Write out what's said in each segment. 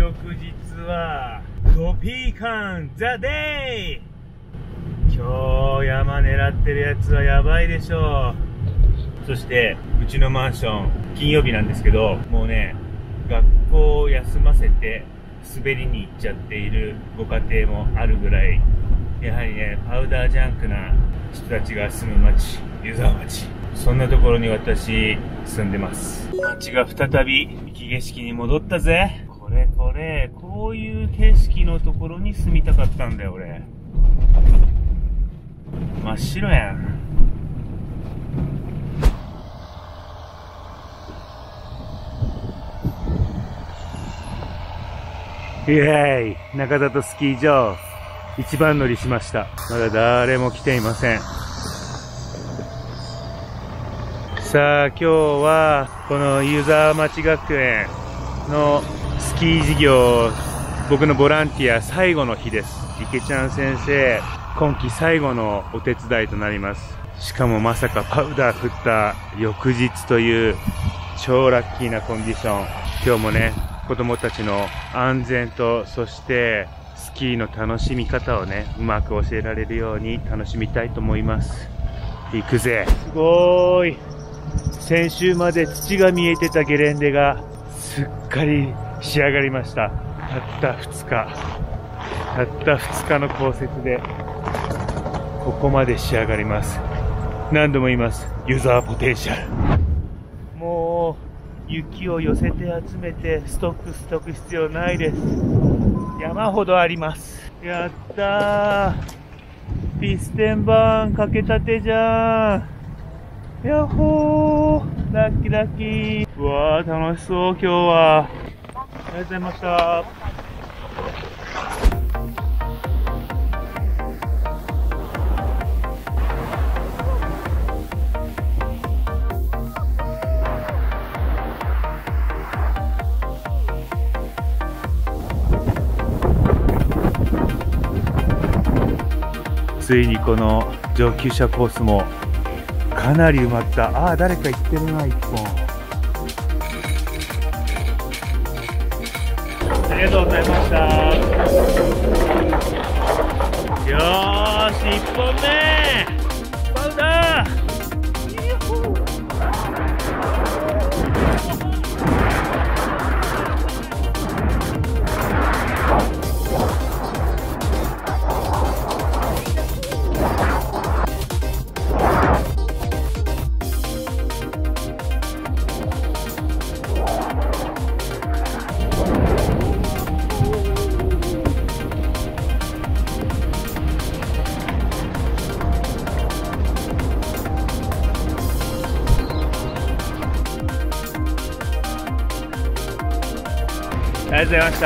翌日はコピーカンザデイ。今日山狙ってるやつはやばいでしょう。そしてうちのマンション金曜日なんですけど、もうね学校を休ませて滑りに行っちゃっているご家庭もあるぐらい、やはりねパウダージャンクな人たちが住む町、湯沢町、そんなところに私住んでます。街が再び雪景色に戻ったぜ。こういう景色のところに住みたかったんだよ俺。真っ白やん。イエーイ、中里スキー場一番乗りしました。まだ誰も来ていません。さあ今日はこの湯沢町学園のスキー事業、僕のボランティア最後の日です。池ちゃん先生今季最後のお手伝いとなります。しかもまさかパウダー降った翌日という超ラッキーなコンディション。今日もね子供たちの安全と、そしてスキーの楽しみ方をねうまく教えられるように楽しみたいと思います。行くぜ。すごーい。先週まで土が見えてたゲレンデがすっかり仕上がりました。たった2日の降雪でここまで仕上がります。何度も言います、ユーザーポテンシャル。もう雪を寄せて集めてストック必要ないです。山ほどあります。やったー、ピステンバーンかけたてじゃん。やっほー、ラッキー。うわー楽しそう今日は。ありがとうございました。ついにこの上級者コースもかなり埋まった。ああ、誰か行ってるな、一本。ありがとうございました。よーし、1本目パウダー。ありがとうございました。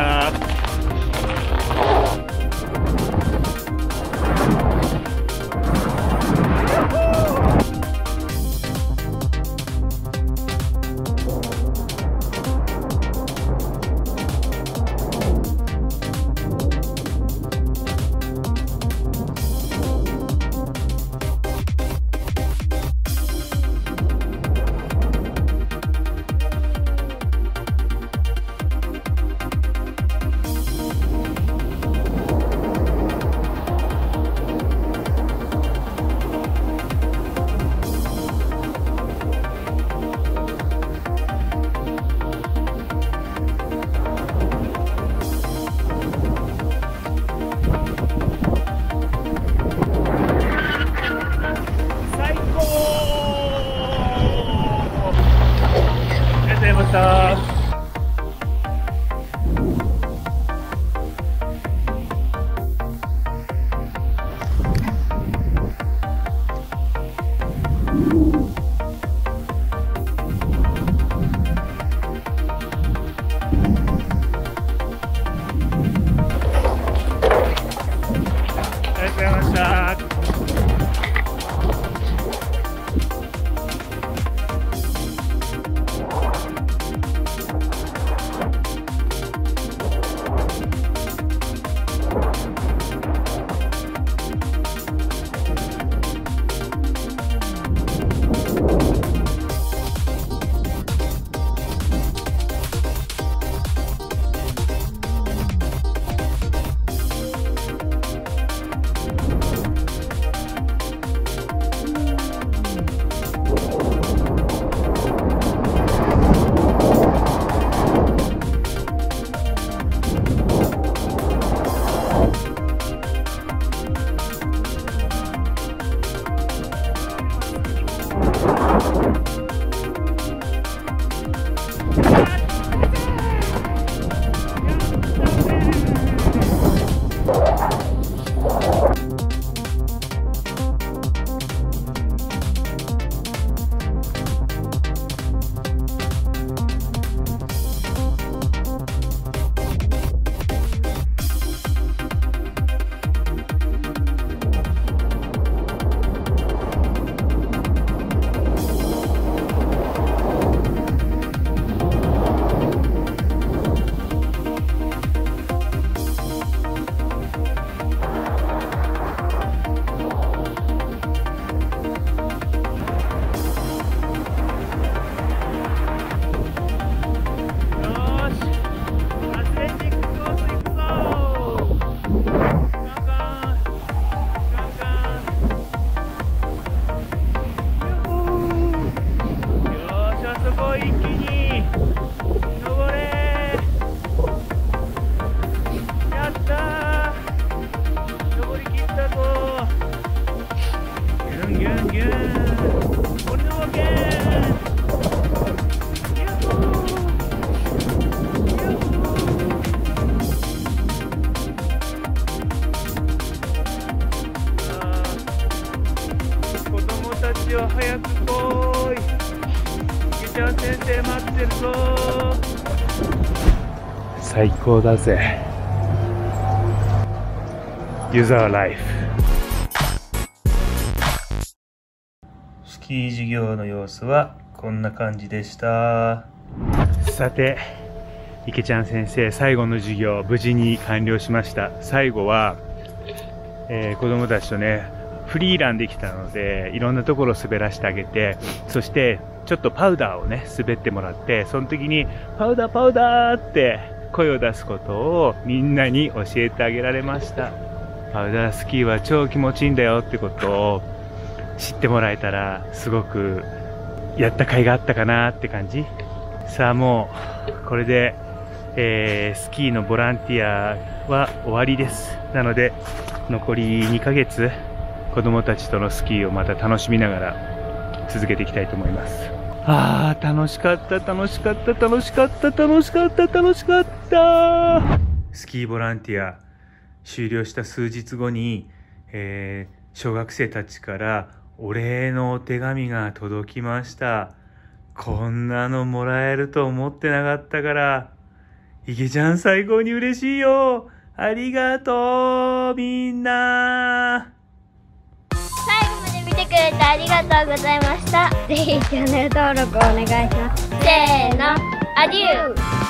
最高だぜ。ユーザーライフ。スキー授業の様子はこんな感じでした。さて、池ちゃん先生、最後の授業無事に完了しました。最後は、子供たちとね、フリーランできたので、いろんなところを滑らせてあげて、そしてちょっとパウダーをね、滑ってもらって、その時にパウダーパウダーって声を出すことをみんなに教えてあげられました。パウダースキーは超気持ちいいんだよってことを知ってもらえたら、すごくやった甲斐があったかなって感じ。さあもうこれで、スキーのボランティアは終わりです。なので残り2ヶ月子供たちとのスキーをまた楽しみながら続けていきたいと思います。あー、楽しかった楽しかった楽しかった楽しかった楽しかった。スキーボランティア終了した数日後に、小学生たちからお礼のお手紙が届きました。こんなのもらえると思ってなかったから、池ちゃん最高に嬉しいよ。ありがとうみんな。 最後まで見てくれてありがとうございました。ぜひチャンネル登録お願いします。せーの、アデュー。